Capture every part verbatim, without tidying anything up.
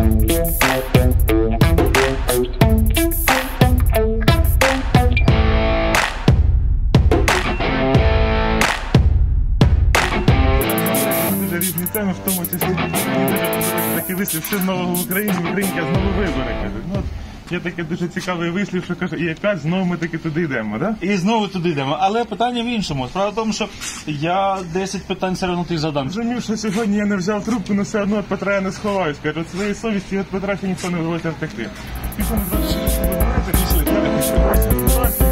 Теми, в тому числі такий вислів, що нового в Україні, Українка знову вибори, каже. Ну, є такий дуже цікавий вислів, що каже, і якась знову ми таки туди йдемо, так? Да? І знову туди йдемо, але питання в іншому. Справа в тому, що я десять питань все одно ти задам. Розумів, що сьогодні я не взяв трубку, але все одно від Петра я не сховаюсь. Каже, от своєї совісті від Петра ще ніхто не вдалося втекти. Пішли, пішли, пішли, пішли.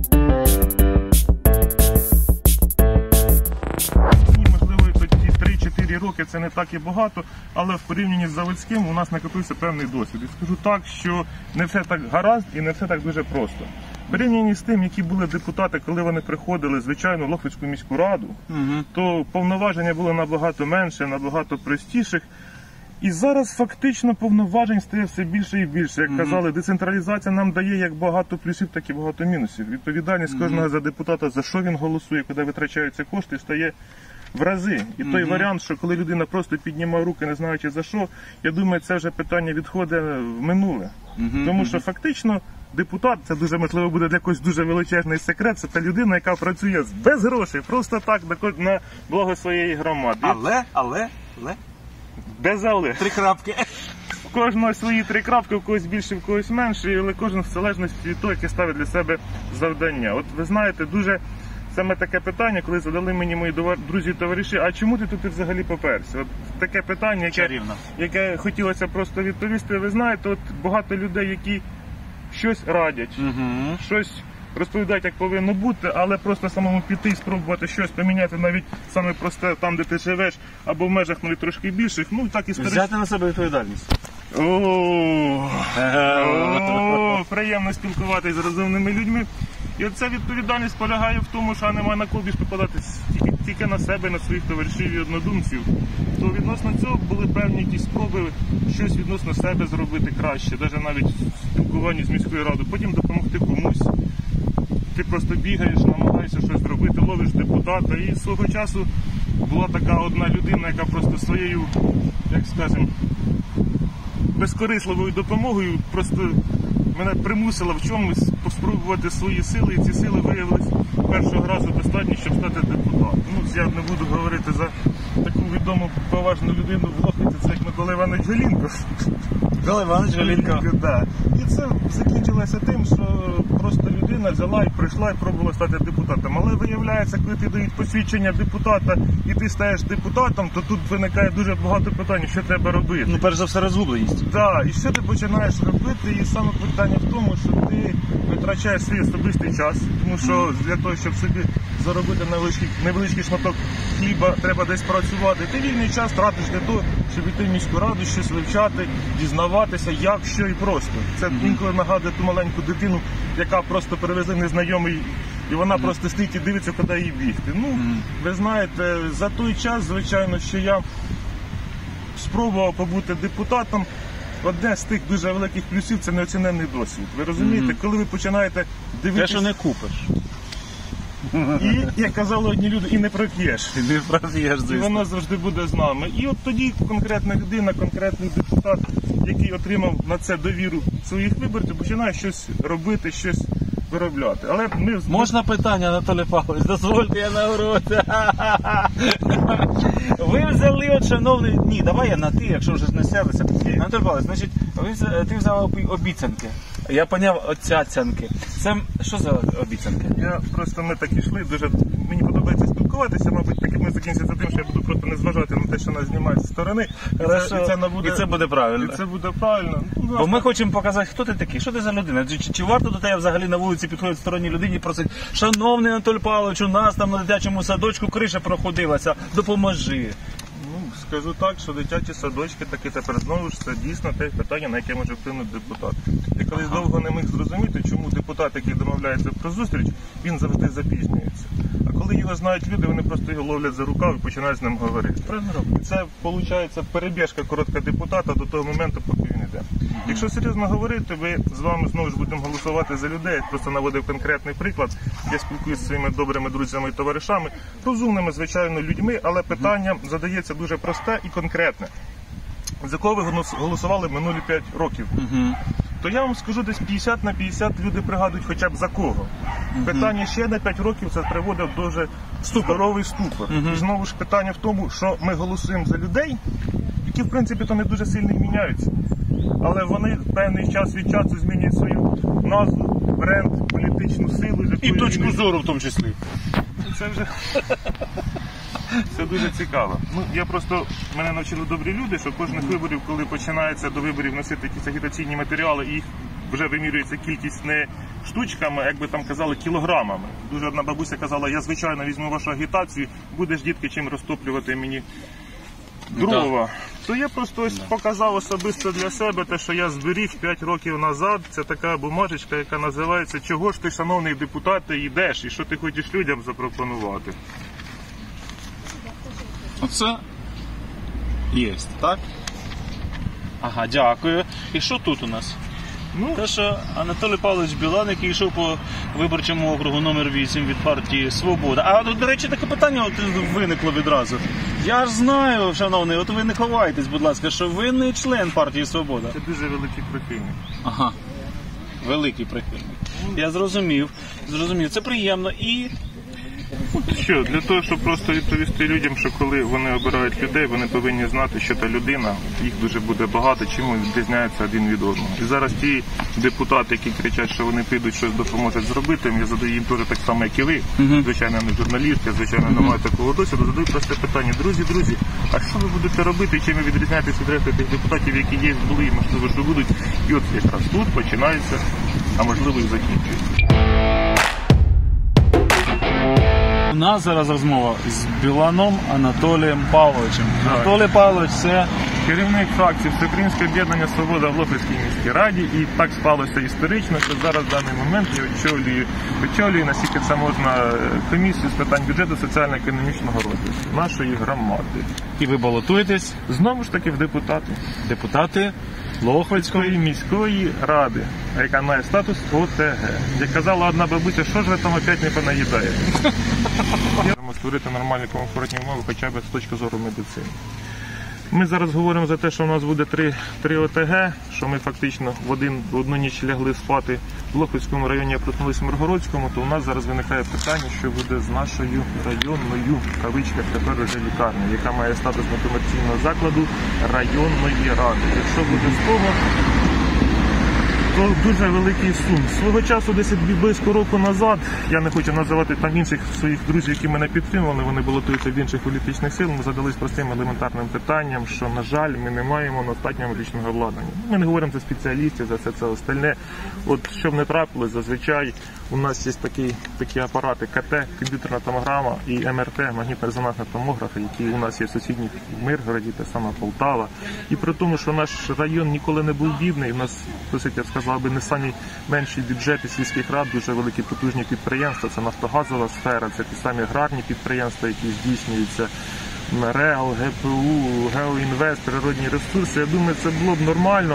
три-чотири роки це не так і багато, але в порівнянні з заводським у нас накопився певний досвід. І скажу так, що не все так гаразд і не все так дуже просто. В порівнянні з тим, які були депутати, коли вони приходили, звичайно, в Лохвицьку міську раду, угу. то повноваження було набагато менше, набагато простіших. І зараз фактично повноважень стає все більше і більше. Як угу. казали, децентралізація нам дає як багато плюсів, так і багато мінусів. Відповідальність угу. кожного за депутата, за що він голосує, куди витрачаються кошти, стає в рази. І той mm-hmm. варіант, що коли людина просто піднімає руки, не знаючи за що, я думаю, це вже питання відходить в минуле. Mm-hmm. Тому що фактично депутат, це дуже можливо буде для когось дуже величезний секрет, це та людина, яка працює без грошей, просто так, на благо своєї громади. Але, але, але? Без але. Три крапки. У кожного свої три крапки, у когось більше, у когось менше, але кожен в залежності від того, яке ставить для себе завдання. От ви знаєте, дуже саме таке питання, коли задали мені мої друзі і товариші, а чому ти тут взагалі поперся? От таке питання, яке, яке хотілося просто відповісти. Ви знаєте, от багато людей, які щось радять, угу. щось розповідають, як повинно бути, але просто самому піти і спробувати щось поміняти, навіть саме просте там, де ти живеш, або в межах навіть трошки більших, ну так і стариш... Взяти на себе відповідальність. О, приємно спілкуватися з розумними людьми. І ця відповідальність полягає в тому, що немає на кого більше покладатись тільки, тільки на себе, на своїх товаришів і однодумців. То відносно цього були певні якісь спроби щось відносно себе зробити краще, навіть навіть в спілкуванні з міською радою. Потім допомогти комусь. Ти просто бігаєш, намагаєшся щось зробити, ловиш депутата. І свого часу була така одна людина, яка просто своєю, як скажемо, безкорисливою допомогою просто мене примусила в чомусь спробувати свої сили, і ці сили виявились першого разу достатньо, щоб стати депутатом. Ну, я не буду говорити за таку відому поважну людину в Лохвиці, це як Микола Іванович Галінко. Микола Іванович Галінко. Да. І це закінчилося тим, що просто людина взяла і прийшла і пробувала стати депутатом. Але виявляється, коли ти дають посвідчення депутата і ти стаєш депутатом, то тут виникає дуже багато питань, що треба робити. Ну, перш за все, розгубленість. Так, да. І що ти починаєш робити? І саме питання в тому, що ти витрачаєш свій особистий час, тому що для того, щоб собі заробити невеличкий, невеличкий шматок хліба, треба десь працювати. Ти вільний час тратиш для того, щоб йти в міську раду, щось вивчати, дізнаватися, як, що і просто. Це mm-hmm. інколи нагадує ту маленьку дитину, яка просто привезли незнайомий, і вона mm-hmm. просто стоїть і дивиться, куди їй бігти. Ну, mm-hmm. ви знаєте, за той час, звичайно, що я спробував побути депутатом, одне з тих дуже великих плюсів – це неоціненний досвід. Ви розумієте, mm-hmm. коли ви починаєте дивитися... Те, що не купиш. І, як казали одні люди, і не проп'єш. І не проп'єш, звісно. І воно завжди буде з нами. І от тоді конкретна людина, конкретний депутат, який отримав на це довіру своїх виборців, починає щось робити, щось виробляти. Але ми... Можна питання, Анатолій Павлович? Дозвольте, я на уроці. Ви взяли, от, шановний... Ні, давай я на ти, якщо вже не сядеться. Анатолій Павлович, значить, ви, ти взяв обіцянки. Я поняв, оцяцянки. Це що за обіцянки? Я просто, ми так ішли, дуже, мені подобається спілкуватися, мабуть, таки ми закінчиться тим, що я буду просто не зважати на те, що нас знімають зі сторони. Хорошо. І, це не буде... і це буде правильно. І це буде правильно. Ну, бо ми хочемо показати, хто ти такий, що ти за людина. Чи, чи варто до тебе взагалі на вулиці підходить сторонній людині і просить: шановний Анатолій Павлович, у нас там на дитячому садочку криша проходилася, допоможи. Скажу так, що дитячі садочки таки тепер знову ж це дійсно те питання, на яке може вплинути депутат. Я колись ага. довго не міг зрозуміти, чому депутат, який домовляється про зустріч, він завжди запізнюється. А коли його знають люди, вони просто його ловлять за рукав і починають з ним говорити. І це, виходить, перебіжка коротка депутата до того моменту, поки він йде. Ага. Якщо серйозно говорити, ви з вами знову ж будемо голосувати за людей. Я просто наводив конкретний приклад. Я спілкуюся зі своїми добрими друзями і товаришами, розумними, звичайно, людьми, але питання ага. задається дуже просте і конкретне. за кого ви голос- голосували минулі п'ять років. Угу. То я вам скажу, десь п'ятдесят на п'ятдесят люди пригадують хоча б за кого. Питання ще на п'ять років це приводить в дуже здоровий ступор. І знову ж питання в тому, що ми голосуємо за людей, які в принципі то не дуже сильно і міняються. Але вони певний час від часу змінюють свою назву, бренд, політичну силу. з І якою точку вони- зору в тому числі. Це вже це дуже цікаво. Ну, я просто, мене навчили добрі люди, що кожних виборів, коли починається до виборів носити якісь агітаційні матеріали, і їх вже вимірюється кількість не штучками, а, як би там казали, кілограмами. Дуже одна бабуся казала, я звичайно візьму вашу агітацію, будеш, дітки, чим розтоплювати мені дрова. То я просто ось показав особисто для себе те, що я зберіг п'ять років назад. Це така бумажечка, яка називається «Чого ж ти, шановний депутат, ти йдеш і що ти хочеш людям запропонувати?» Оце є, так? Ага, дякую. І що тут у нас? Ну, Те, що Анатолій Павлович Білан, який йшов по виборчому округу номер вісім від партії «Свобода». А от, до речі, таке питання от виникло відразу. Я ж знаю, шановний, от ви не ховайтесь, будь ласка, що ви не член партії «Свобода». це дуже великий прихильник. Ага. Великий прихильник. Я зрозумів. Зрозумів. Це приємно. І Що, для того, щоб просто відповісти людям, що коли вони обирають людей, вони повинні знати, що та людина, їх дуже буде багато, чим вони відрізняються один від одного. І зараз ті депутати, які кричать, що вони підуть, щось допоможуть зробити, я задаю їм теж так само, як і ви. Звичайно, не журналіст, я, звичайно, не маю такого досвіду. Задаю просте питання. Друзі, друзі, а що ви будете робити, і чим ви відрізняєтесь від решти тих депутатів, які є, були і, можливо, що будуть? І от якраз тут починається, а можливо і закінчується. у нас зараз розмова з Біланом Анатолієм Павловичем. Так. Анатолій Павлович – це Керівник фракції Всеукраїнське об'єднання «Свобода» в Лохвицькій міській раді, і так сталося історично, що зараз в даний момент я очолюю, очолюю, наскільки це можна, комісію з питань бюджету соціально-економічного розвитку нашої громади. і ви балотуєтесь, Знову ж таки в депутати депутати Лохвицької. Лохвицької міської ради, яка має статус О Те Ге. Як казала одна бабуся, що ж ви там опять не понаїдаєте? Маємо створити нормальні комфортні умови хоча б з точки зору медицини. Ми зараз говоримо за те, що у нас буде три, три О Те Ге, що ми фактично в, один, в одну ніч лягли спати в Лохвицькому районі, а проснулися в Миргородському, то у нас зараз виникає питання, що буде з нашою районною, в кавичках, тепер вже лікарнею, яка має статус некомерційного закладу районної ради. Якщо буде з того, то дуже великий сум. Свого часу, десь близько року назад, я не хочу називати там інших своїх друзів, які мене підтримували, вони балотуються в інших політичних сил, ми задались простим елементарним питанням, що, на жаль, ми не маємо достатнього медичного обладнання. Ми не говоримо за спеціалістів, за все це остальне. От, щоб не трапилось, зазвичай у нас є такі, такі апарати Ка Те, комп'ютерна томограма і Ем Ер Те, магнітно-резонансна томографи, які у нас є в сусідній Миргороді, та сама Полтава. І при тому, що наш район ніколи не був бідний, у нас, досить, я б сказав би, не самі менші бюджети сільських рад, дуже великі потужні підприємства, це нафтогазова сфера, це ті самі аграрні підприємства, які здійснюються, РЕАЛ, Ге Пе У, Геоінвест, природні ресурси. Я думаю, це було б нормально,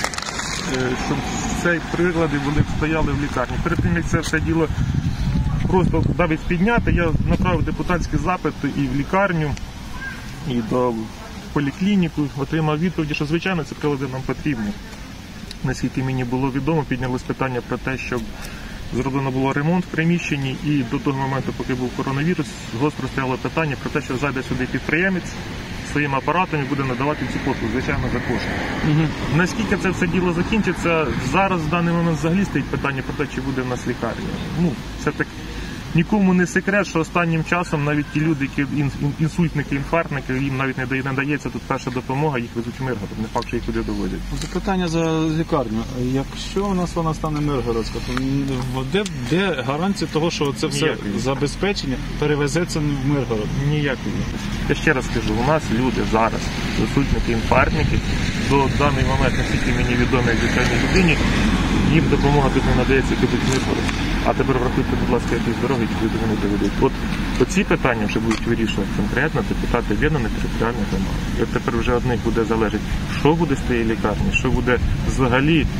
щоб ці приклади були б стояли в лікарні. Перед тим, як це все діло просто навіть підняти, я направив депутатські запити і в лікарню, і до поліклініку, отримав відповіді, що, звичайно, ці прилади нам потрібні. Наскільки мені було відомо, піднялось питання про те, щоб зроблено було ремонт в приміщенні, і до того моменту, поки був коронавірус, гостро стояло питання про те, що зайде сюди підприємець своїм апаратом і буде надавати ці послуги, звичайно, за кошти. Угу. Наскільки це все діло закінчиться, зараз в даний момент взагалі стоїть питання про те, чи буде в нас лікарня. Ну, це так. Нікому не секрет, що останнім часом навіть ті люди, які інсультники, інфарктники, їм навіть не дає, не дається тут перша допомога, їх везуть в Миргород, не факт, що їх туди доводять. Запитання за лікарню. Якщо у нас вона стане Миргородська, то де, де гарантія того, що це все Ніякої. забезпечення перевезеться в Миргород? Ніякої. Я ще раз скажу, у нас люди зараз, інсультники, інфарктники, до даний момент, наскільки мені відомо, як звичайній людині, їм допомога тут не надається, підуть в Миргород. А тепер врахуйте, будь ласка, якісь дороги, які люди вони доведуть. От оці питання вже будуть вирішувати конкретно депутати об'єднаних територіальних громад. І от тепер вже одних буде залежати, що буде з тієї лікарні, що буде взагалі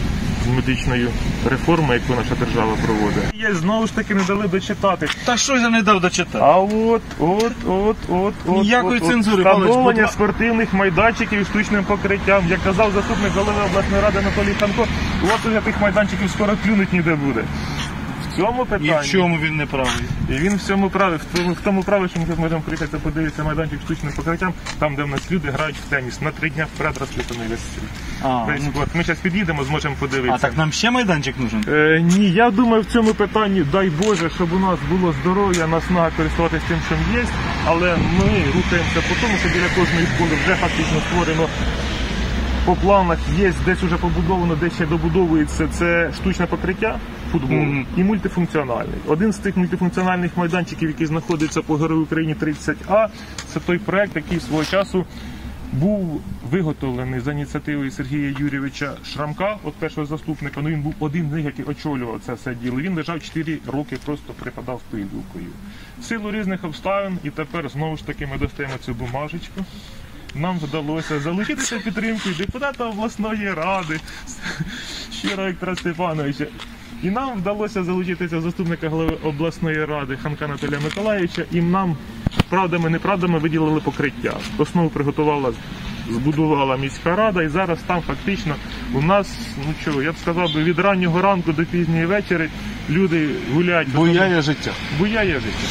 з медичною реформою, яку наша держава проводить. Є, знову ж таки, не дали дочитати. Та що я не дав дочитати? А от, от, от, от, от, Ніякої от, цензури, от, Павлович, встановлення будь ла- спортивних майданчиків з штучним покриттям. Як казав заступник голови обласної ради Анатолій Ханко, у вас уже тих майданчиків скоро клюнуть ніде буде. В цьому питанні... І в чому він не правий? І він в цьому праві, в тому, в тому праві, що ми тут можемо приїхати, подивитися майданчик з штучним покриттям, там, де в нас люди грають в теніс. На три дня вперед розплітаний весь світ. А, Весь ну, год. Ми зараз під'їдемо, зможемо подивитися. а так нам ще майданчик нужен? Е, ні, я думаю, в цьому питанні, дай Боже, щоб у нас було здоров'я, наснага користуватися тим, що є, але ми рухаємося по тому, що біля кожної школи вже фактично створено по планах, є десь вже побудовано, десь ще добудовується, це штучне покриття футболу Мгм. і мультифункціональний. Один з тих мультифункціональних майданчиків, який знаходиться по Герою України тридцять А, це той проект, який свого часу був виготовлений за ініціативою Сергія Юрійовича Шрамка, от першого заступника. Ну, він був один з них, який очолював це все діло. Він лежав чотири роки, просто припадав пилюкою. В силу різних обставин, і тепер знову ж таки ми достаємо цю бумажечку. Нам вдалося залучитися підтримкою депутата обласної ради Щира Віктора Степановича. І нам вдалося залучитися заступника голови обласної ради Ханка Анатолія Миколаївича. І нам правдами-неправдами виділили покриття. Основу приготувала, збудувала міська рада. І зараз там фактично у нас, ну чого, я б сказав, би, від раннього ранку до пізньої вечори люди гуляють. Буяє життя. Буяє життя.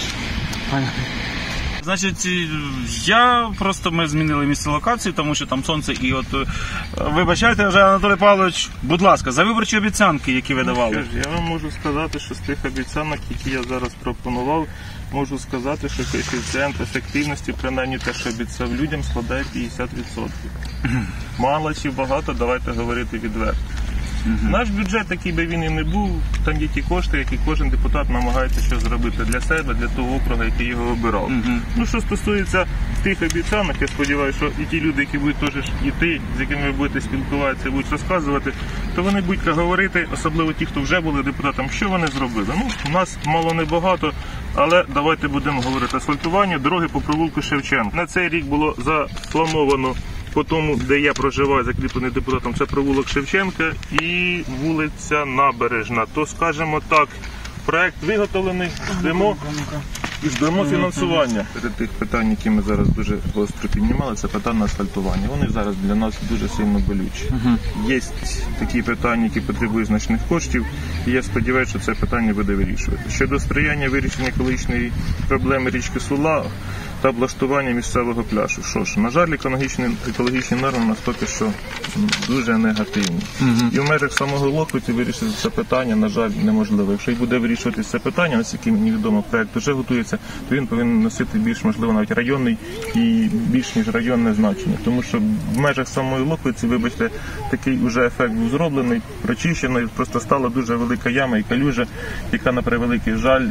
Значить, я просто ми змінили місце локації, тому що там сонце і от е, вибачайте вже, Анатолій Павлович, будь ласка, за виборчі обіцянки, які ви давали. Що ж, я вам можу сказати, що з тих обіцянок, які я зараз пропонував, можу сказати, що коефіцієнт ефективності, принаймні те, що обіцяв людям, складає п'ятдесят відсотків. Мало чи багато, давайте говорити відверто. Наш бюджет, який би він і не був, там є ті кошти, які кожен депутат намагається щось зробити для себе, для того округу, який його обирав. Мгм. Ну, що стосується тих обіцянок, я сподіваюся, що і ті люди, які будуть теж йти, з якими ви будете спілкуватися, будуть розказувати, то вони будуть говорити, особливо ті, хто вже були депутатом, що вони зробили. Ну, у нас мало не багато, але давайте будемо говорити. Асфальтування дороги по провулку Шевченка. На цей рік було заплановано по тому, де я проживаю, закріплений депутатом, це провулок Шевченка і вулиця Набережна. То, скажімо так, проект виготовлений, ждемо, і ждемо фінансування. Серед тих питань, які ми зараз дуже гостро піднімали, це питання асфальтування. Вони зараз для нас дуже сильно болючі. Є такі питання, які потребують значних коштів, і я сподіваюся, що це питання буде вирішувати. Щодо сприяння вирішення екологічної проблеми річки Сула та облаштування місцевого пляжу. Що ж, на жаль, екологічні, екологічні норми у нас поки що дуже негативні. І в межах самого Локвиці вирішити це питання, на жаль, неможливо. Якщо й буде вирішувати це питання, наскільки мені відомо, проект вже готується, то він повинен носити більш, можливо, навіть районний і більш ніж районне значення. Тому що в межах самої Локвиці, вибачте, такий уже ефект був зроблений, прочищений, просто стала дуже велика яма і калюжа, яка, на превеликий жаль,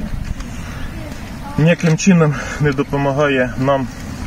ніяким чином не допомагає нам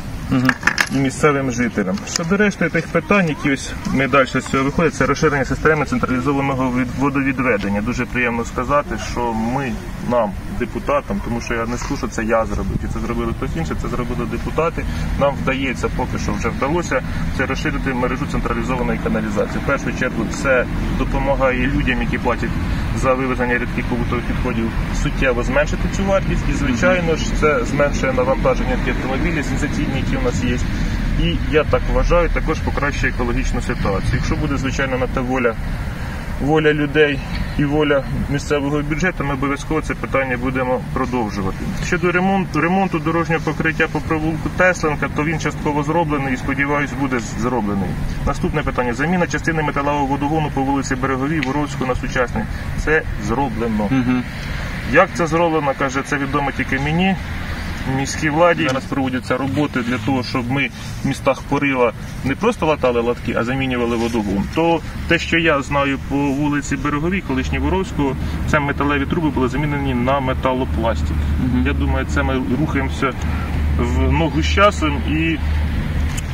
і місцевим жителям. Щодо решти тих питань, які ось ми далі з цього виходять, це розширення системи централізованого водовідведення. Дуже приємно сказати, що ми, нам, депутатам, тому що я не скажу, що це я зробив, і це зробили хтось інший, це зробили депутати. Нам вдається, поки що вже вдалося, це розширити мережу централізованої каналізації. В першу чергу це допомагає людям, які платять за вивезення рідких побутових відходів, суттєво зменшити цю вартість. І, звичайно ж, це зменшує навантаження ті автомобілі сенсаційні, які у нас є. І, я так вважаю, також покращує екологічну ситуацію. Якщо буде, звичайно, на те воля, воля людей і воля місцевого бюджету, ми обов'язково це питання будемо продовжувати. Щодо ремонту, ремонту дорожнього покриття по провулку Тесленка, то він частково зроблений і, сподіваюсь, буде зроблений. Наступне питання. Заміна частини металевого водогону по вулиці Береговій, Воровського на сучасний. Це зроблено. Угу. Як це зроблено, каже, це відомо тільки мені, міській владі. Зараз проводяться роботи для того, щоб ми в містах Порива не просто латали латки, а замінювали водогон. То те, що я знаю по вулиці Береговій, колишній Воровського, це металеві труби були замінені на металопластик. Угу. Я думаю, це ми рухаємося в ногу з часом і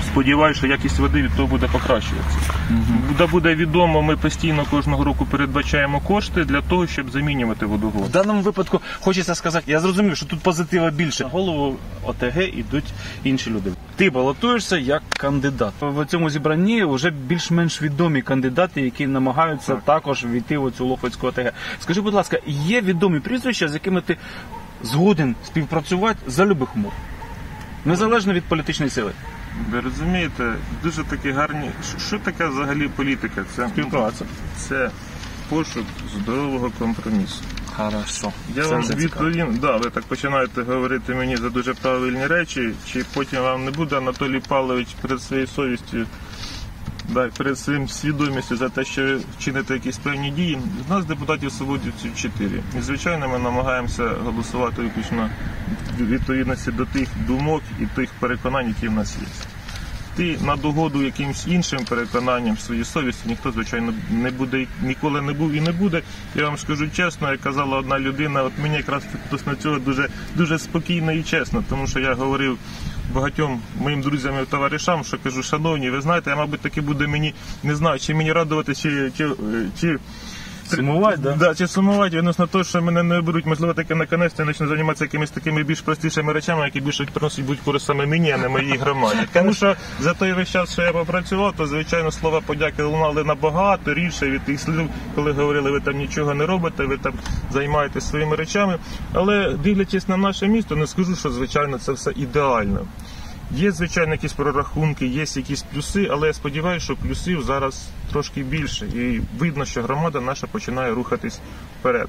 Сподіваюся, що якість води від того буде покращуватися. Буде, буде відомо, ми постійно кожного року передбачаємо кошти для того, щоб замінювати водогон. В даному випадку хочеться сказати, я зрозумів, що тут позитива більше. На голову ОТГ йдуть інші люди. Ти балотуєшся як кандидат. В цьому зібранні вже більш-менш відомі кандидати, які намагаються так. також війти в цю Лохвицьку ОТГ. Скажи, будь ласка, є відомі прізвища, з якими ти згоден співпрацювати за любих умов? Незалежно від політичної сили. Ви розумієте, дуже такі гарні... Що таке взагалі політика? Це Співпраця. Це пошук здорового компромісу. Хорошо. Я Це вам вже цікаво. відповім, да, ви так починаєте говорити мені за дуже правильні речі, чи потім вам не буде Анатолій Павлович перед своєю совістю, да, перед своїм свідомістю за те, що ви вчините якісь певні дії. У нас депутатів свободівців чотири. І, звичайно, ми намагаємося голосувати виключно в відповідності до тих думок і тих переконань, які в нас є. Ти на догоду якимось іншим переконанням своєї совісті ніхто, звичайно, не буде, ніколи не був і не буде. Я вам скажу чесно, як казала одна людина, от мені якраз на цього дуже, дуже спокійно і чесно, тому що я говорив багатьом моїм друзям і товаришам, що кажу, шановні, ви знаєте, я, мабуть, таки буде мені, не знаю, чи мені радувати, чи... чи, чи Сумувати, да? Да, чи сумувати відносно того, що мене не беруть, можливо, таки наконець я почну займатися якимись такими більш простішими речами, які більше приносять будь користь саме мені, а не моїй громаді. Тому що за той весь час, що я попрацював, то, звичайно, слова подяки лунали набагато рідше від тих слів, коли говорили, ви там нічого не робите, ви там займаєтесь своїми речами. Але, дивлячись на наше місто, не скажу, що, звичайно, це все ідеально. Є, звичайно, якісь прорахунки, є якісь плюси, але я сподіваюся, що плюсів зараз трошки більше. І видно, що громада наша починає рухатись вперед.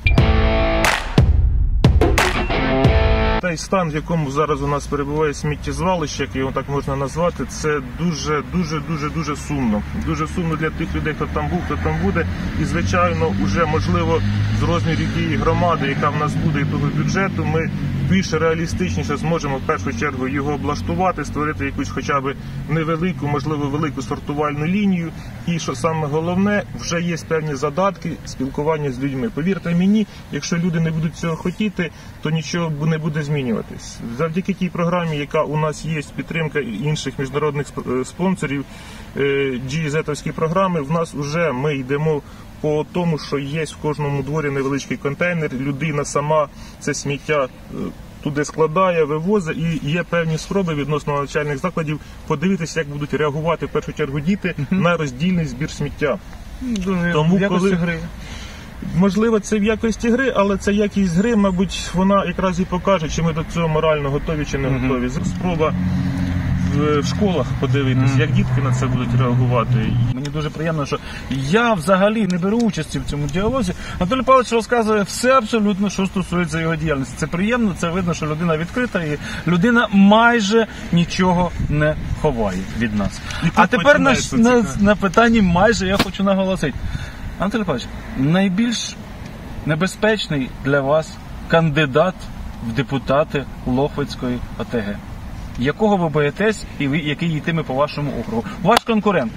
Той стан, в якому зараз у нас перебуває сміттєзвалище, як його так можна назвати, це дуже, дуже, дуже, дуже сумно. Дуже сумно для тих людей, хто там був, хто там буде. І, звичайно, вже, можливо, з розмірів тієї громади, яка в нас буде, і того бюджету, ми більш реалістичніше зможемо в першу чергу його облаштувати, створити якусь хоча б невелику, можливо, велику сортувальну лінію. І, що саме головне, вже є певні задатки спілкування з людьми. Повірте мені, якщо люди не будуть цього хотіти, то нічого не буде змінюватись. Завдяки тій програмі, яка у нас є, підтримка інших міжнародних спонсорів, джі і зет-овські програми, в нас вже ми йдемо по тому, що є в кожному дворі невеличкий контейнер, людина сама це сміття туди складає, вивозить, і є певні спроби відносно навчальних закладів подивитися, як будуть реагувати в першу чергу діти на роздільний збір сміття. Дуже Тому, в якості коли... гри. Можливо, це в якості гри, але ця якість гри, мабуть, вона якраз і покаже, чи ми до цього морально готові, чи не готові. Спроба в школах подивитися, як дітки на це будуть реагувати. Мені дуже приємно, що я взагалі не беру участі в цьому діалозі. Анатолій Павлович розказує все абсолютно, що стосується його діяльності. Це приємно, це видно, що людина відкрита і людина майже нічого не ховає від нас. А тепер на, на, на питанні майже я хочу наголосити. Анатолій Павлович, найбільш небезпечний для вас кандидат в депутати Лохвицької ОТГ? Якого ви боїтесь і ви, який йтиме по вашому округу? Ваш конкурент?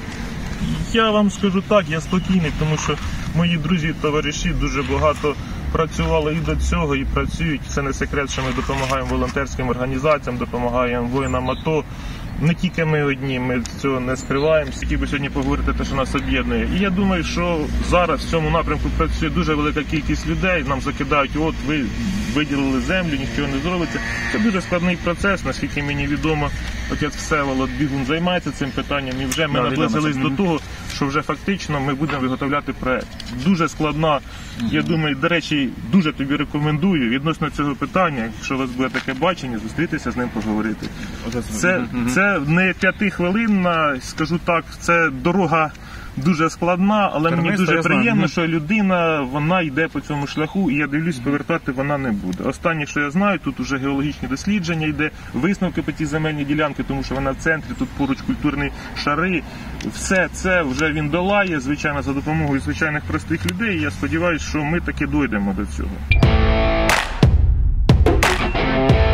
Я вам скажу так, я спокійний, тому що мої друзі і товариші дуже багато працювали і до цього, і працюють. Це не секрет, що ми допомагаємо волонтерським організаціям, допомагаємо воїнам АТО. Не тільки ми одні, ми цього не скриваємо. Хотів би сьогодні поговорити те, що нас об'єднує. І я думаю, що зараз в цьому напрямку працює дуже велика кількість людей. Нам закидають, от ви виділили землю, нічого не зробиться. Це дуже складний процес, наскільки мені відомо. Отець Всеволод Бігун займається цим питанням, і вже ми Да, наблизились відомо, до того, що вже фактично ми будемо виготовляти проект. Дуже складна. Я думаю, до речі, дуже тобі рекомендую відносно цього питання, якщо у вас буде таке бачення, зустрітися з ним, поговорити. Це, це не п'ятихвилинна, скажу так, це дорога дуже складна, але Терміста, мені дуже я знаю. приємно, що людина, вона йде по цьому шляху, і я дивлюсь, повертати вона не буде. Останнє, що я знаю, тут вже геологічні дослідження йде, висновки по ті земельні ділянки, тому що вона в центрі, тут поруч культурні шари. Все це вже він долає, звичайно, за допомогою звичайних простих людей, і я сподіваюся, що ми таки дійдемо до цього.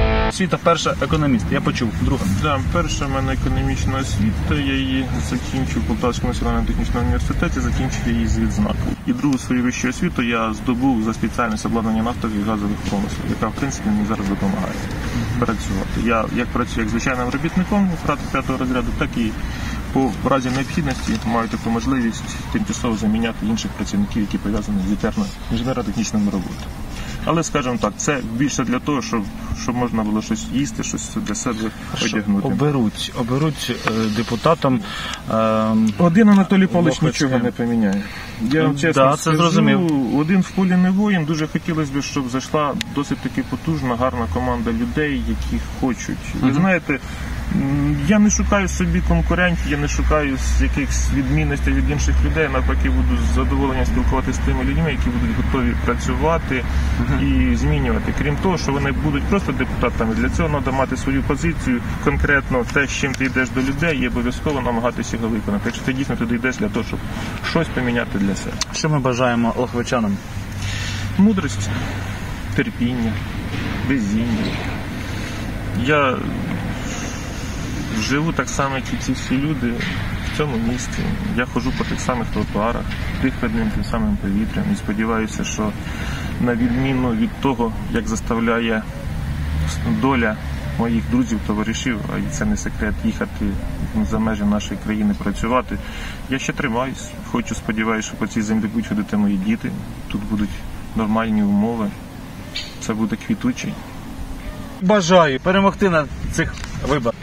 освіта, перша економіст. Я почув. Друга. Да, перша в мене економічна освіта, я її закінчив в Полтавському національному технічному університеті, закінчив її з відзнакою. І другу свою вищу освіту я здобув за спеціальність обладнання нафтових і газових промислів, яка, в принципі, мені зараз допомагає працювати. Я як працюю як звичайним робітником п'ятого розряду, так і по в разі необхідності маю таку можливість тимчасово заміняти інших працівників, які пов'язані з інженерно-технічними роботами. Але, скажімо так, це більше для того, щоб, щоб можна було щось їсти, щось для себе одягнути. Оберуть, оберуть е, депутатом. Е, Один Анатолій Павлович Лохвицький. нічого не поміняє. Я вам чесно Да, це скажу, зрозумів. один в полі не воїн. Дуже хотілося б, щоб зайшла досить таки потужна, гарна команда людей, які хочуть. Ви знаєте, м, я не шукаю собі конкурентів, я не шукаю з якихось відмінностей від інших людей. Навпаки, буду з задоволенням спілкуватися з тими людьми, які будуть готові працювати і змінювати. Крім того, що вони будуть просто депутатами, для цього треба мати свою позицію, конкретно те, з чим ти йдеш до людей, і обов'язково намагатися його виконати. Якщо ти дійсно туди йдеш для того, щоб щось поміняти для себе. що ми бажаємо лохвичанам? Мудрості, терпіння, везіння. Я живу так само, як і ці всі люди в цьому місті. Я ходжу по тих самих тротуарах, дихаю одним тим самим повітрям і сподіваюся, що на відміну від того, як заставляє доля моїх друзів, товаришів, а і це не секрет, їхати за межі нашої країни працювати, я ще тримаюсь. Хочу, сподіваюся, що по цій землі будуть ходити мої діти, тут будуть нормальні умови, це буде квітучий. Бажаю перемогти на цих виборах.